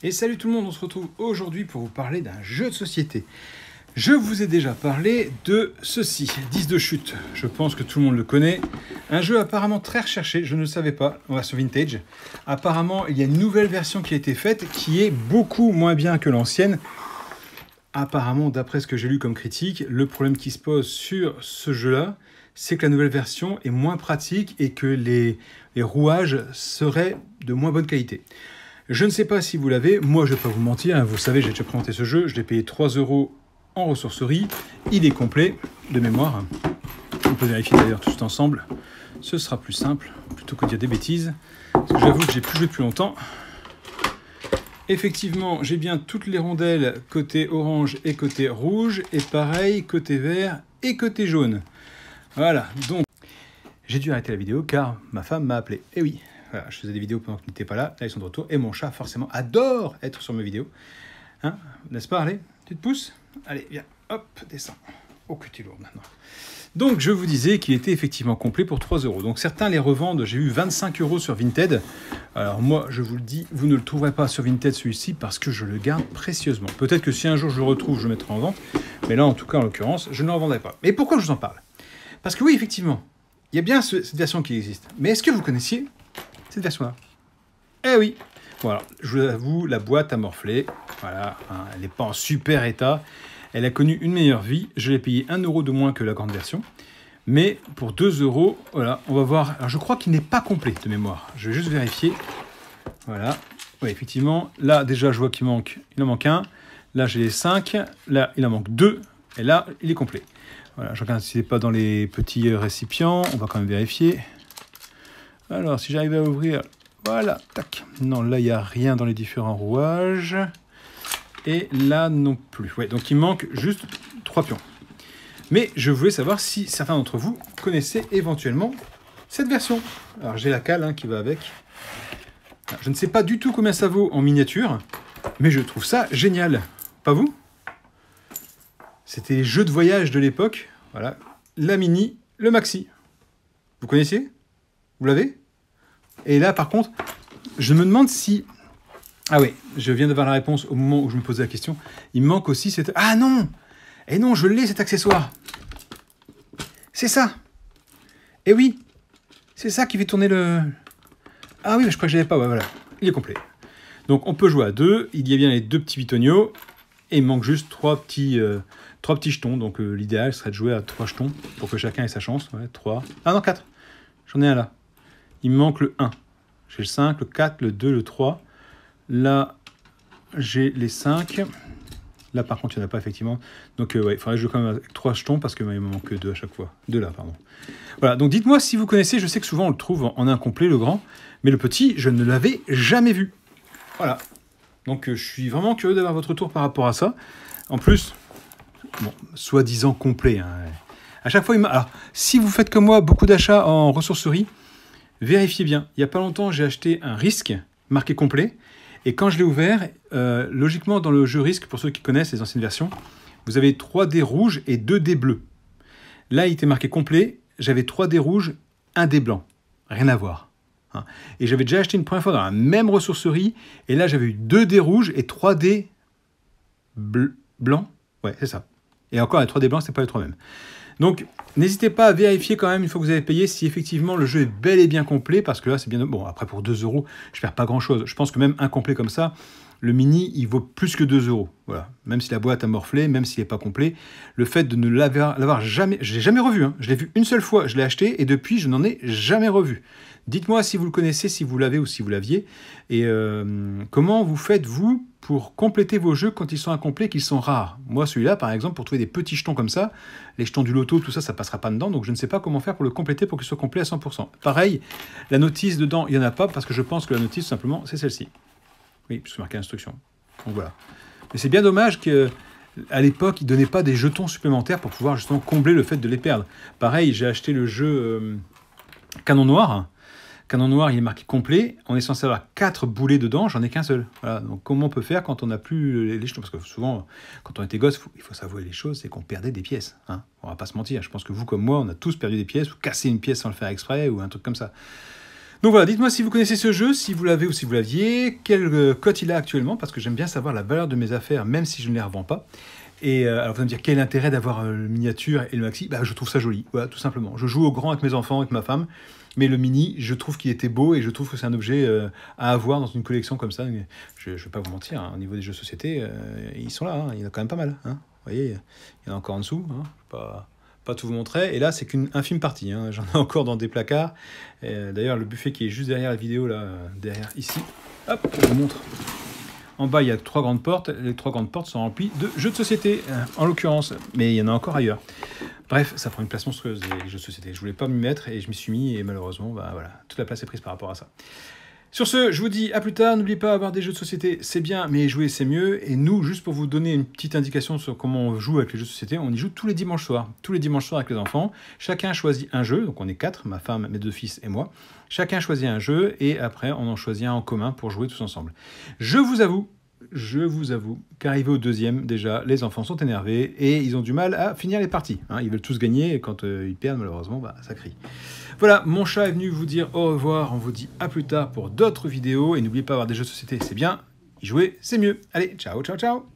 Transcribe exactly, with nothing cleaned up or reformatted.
Et salut tout le monde, on se retrouve aujourd'hui pour vous parler d'un jeu de société. Je vous ai déjà parlé de ceci, dix de chute. Je pense que tout le monde le connaît. Un jeu apparemment très recherché, je ne le savais pas, on va sur Vintage. Apparemment, il y a une nouvelle version qui a été faite qui est beaucoup moins bien que l'ancienne. Apparemment, d'après ce que j'ai lu comme critique, le problème qui se pose sur ce jeu-là, c'est que la nouvelle version est moins pratique et que les, les rouages seraient de moins bonne qualité. Je ne sais pas si vous l'avez, moi je ne vais pas vous mentir, vous savez, j'ai déjà présenté ce jeu, je l'ai payé trois euros en ressourcerie, il est complet de mémoire. On peut vérifier d'ailleurs tout ensemble, ce sera plus simple, plutôt que de dire des bêtises, parce que j'avoue que j'ai plus joué depuis longtemps. Effectivement, j'ai bien toutes les rondelles côté orange et côté rouge, et pareil côté vert et côté jaune. Voilà, donc j'ai dû arrêter la vidéo car ma femme m'a appelé. Et oui, voilà, je faisais des vidéos pendant qu'ils n'étaient pas là, là ils sont de retour, et mon chat forcément adore être sur mes vidéos. Hein, n'est-ce pas, allez, tu te pousses? Allez, viens, hop, descends. Oh que tu es lourd maintenant. Donc je vous disais qu'il était effectivement complet pour trois euros. Donc certains les revendent, j'ai eu vingt-cinq euros sur Vinted. Alors moi, je vous le dis, vous ne le trouverez pas sur Vinted celui-ci parce que je le garde précieusement. Peut-être que si un jour je le retrouve, je le mettrai en vente. Mais là, en tout cas, en l'occurrence, je ne le revendrai pas. Mais pourquoi je vous en parle? Parce que oui, effectivement, il y a bien ce, cette version qui existe. Mais est-ce que vous connaissiez cette version-là? Eh oui. Voilà, je vous avoue, la boîte a morflé. Voilà, hein, elle n'est pas en super état. Elle a connu une meilleure vie. Je l'ai payé un euro de moins que la grande version. Mais pour deux euros, voilà, on va voir. Alors, je crois qu'il n'est pas complet de mémoire. Je vais juste vérifier. Voilà. Oui, effectivement. Là, déjà, je vois qu'il manque. Il en manque un. Là, j'ai les cinq. Là, il en manque deux. Et là, il est complet. Voilà, je regarde si ce n'est pas dans les petits récipients. On va quand même vérifier. Alors, si j'arrive à ouvrir. Voilà, tac. Non, là, il n'y a rien dans les différents rouages. Et là non plus. Ouais, donc il manque juste trois pions. Mais je voulais savoir si certains d'entre vous connaissaient éventuellement cette version. Alors j'ai la cale hein, qui va avec. Alors, je ne sais pas du tout combien ça vaut en miniature, mais je trouve ça génial. Pas vous? C'était les jeux de voyage de l'époque. Voilà, la mini, le maxi. Vous connaissiez? Vous l'avez? Et là par contre, je me demande si... Ah oui, je viens d'avoir la réponse au moment où je me posais la question. Il me manque aussi cette... Ah non! Et non, je l'ai cet accessoire. C'est ça. Et oui, c'est ça qui fait tourner le... Ah oui, mais je crois que je l'avais pas. Ouais, voilà, il est complet. Donc on peut jouer à deux. Il y a bien les deux petits bitonios. Et il manque juste trois petits, euh, trois petits jetons. Donc euh, l'idéal serait de jouer à trois jetons pour que chacun ait sa chance. Ouais, trois. Ah non, quatre. J'en ai un là. Il me manque le un. J'ai le cinq, le quatre, le deux, le trois. Là, j'ai les cinq. Là, par contre, il n'y en a pas, effectivement. Donc, euh, ouais, il faudrait jouer quand même avec trois jetons parce qu'il me manque deux à chaque fois. Deux là, pardon. Voilà, donc dites-moi si vous connaissez. Je sais que souvent, on le trouve en incomplet, le grand. Mais le petit, je ne l'avais jamais vu. Voilà. Donc, euh, je suis vraiment curieux d'avoir votre retour par rapport à ça. En plus, bon, soi-disant complet. Hein. À chaque fois, il m'a... Alors, si vous faites comme moi beaucoup d'achats en ressourcerie, vérifiez bien. Il n'y a pas longtemps, j'ai acheté un risque marqué complet. Et quand je l'ai ouvert, euh, logiquement, dans le jeu Risque, pour ceux qui connaissent les anciennes versions, vous avez trois dés rouges et deux dés bleus. Là, il était marqué complet. J'avais trois dés rouges, un dé blanc. Rien à voir. Hein. Et j'avais déjà acheté une première fois dans la même ressourcerie. Et là, j'avais eu deux dés rouges et trois dés bleu, blancs. Ouais, c'est ça. Et encore, les trois dés blancs, ce n'est pas les trois mêmes. Donc, n'hésitez pas à vérifier quand même, une fois que vous avez payé, si effectivement le jeu est bel et bien complet, parce que là, c'est bien... Bon, après, pour deux euros, je perds pas grand-chose. Je pense que même incomplet comme ça, le mini, il vaut plus que deux euros. Voilà. Même si la boîte a morflé, même s'il n'est pas complet, le fait de ne l'avoir jamais... Je l'ai jamais revu. Hein. Je l'ai vu une seule fois, je l'ai acheté, et depuis, je n'en ai jamais revu. Dites-moi si vous le connaissez, si vous l'avez ou si vous l'aviez. Et euh, comment vous faites, vous, pour compléter vos jeux quand ils sont incomplets, qu'ils sont rares? Moi, celui-là, par exemple, pour trouver des petits jetons comme ça, les jetons du loto, tout ça, ça passera pas dedans. Donc, je ne sais pas comment faire pour le compléter pour qu'il soit complet à cent pour cent. Pareil, la notice dedans, il n'y en a pas parce que je pense que la notice, tout simplement, c'est celle-ci. Oui, puisque c'est marqué instruction. Donc, voilà. Mais c'est bien dommage qu'à l'époque, ils ne donnaient pas des jetons supplémentaires pour pouvoir justement combler le fait de les perdre. Pareil, j'ai acheté le jeu euh, Canon Noir. Canon Noir, il est marqué complet. On est censé avoir quatre boulets dedans, j'en ai qu'un seul. Voilà. Donc comment on peut faire quand on n'a plus les jetons? Parce que souvent, quand on était gosse, il faut s'avouer les choses, c'est qu'on perdait des pièces. Hein, on va pas se mentir. Je pense que vous, comme moi, on a tous perdu des pièces ou cassé une pièce sans le faire exprès ou un truc comme ça. Donc voilà, dites-moi si vous connaissez ce jeu, si vous l'avez ou si vous l'aviez, quelle cote il a actuellement, parce que j'aime bien savoir la valeur de mes affaires, même si je ne les revends pas. Et euh, alors vous allez me dire, quel est l'intérêt d'avoir euh, le miniature et le maxi? Bah je trouve ça joli, voilà, tout simplement. Je joue au grand avec mes enfants, avec ma femme, mais le mini, je trouve qu'il était beau et je trouve que c'est un objet euh, à avoir dans une collection comme ça. Je ne vais pas vous mentir, hein, au niveau des jeux de société, euh, ils sont là, hein, il y en a quand même pas mal. Hein. Vous voyez, il y en a encore en dessous, hein, je ne vais pas, pas tout vous montrer. Et là, c'est qu'une infime partie, hein, j'en ai encore dans des placards. D'ailleurs, le buffet qui est juste derrière la vidéo, là, derrière ici, hop, je vous montre. En bas, il y a trois grandes portes. Les trois grandes portes sont remplies de jeux de société, en l'occurrence. Mais il y en a encore ailleurs. Bref, ça prend une place monstrueuse, les jeux de société. Je voulais pas m'y mettre et je m'y suis mis. Et malheureusement, bah, voilà, toute la place est prise par rapport à ça. Sur ce, je vous dis à plus tard. N'oubliez pas, avoir des jeux de société, c'est bien, mais jouer, c'est mieux. Et nous, juste pour vous donner une petite indication sur comment on joue avec les jeux de société, on y joue tous les dimanches soirs. Tous les dimanches soirs avec les enfants. Chacun choisit un jeu. Donc on est quatre, ma femme, mes deux fils et moi. Chacun choisit un jeu et après, on en choisit un en commun pour jouer tous ensemble. Je vous avoue, je vous avoue qu'arrivé au deuxième, déjà, les enfants sont énervés et ils ont du mal à finir les parties. Hein, ils veulent tous gagner et quand euh, ils perdent, malheureusement, bah, ça crie. Voilà, mon chat est venu vous dire au revoir. On vous dit à plus tard pour d'autres vidéos. Et n'oubliez pas, avoir des jeux de société, c'est bien. Y jouer, c'est mieux. Allez, ciao, ciao, ciao.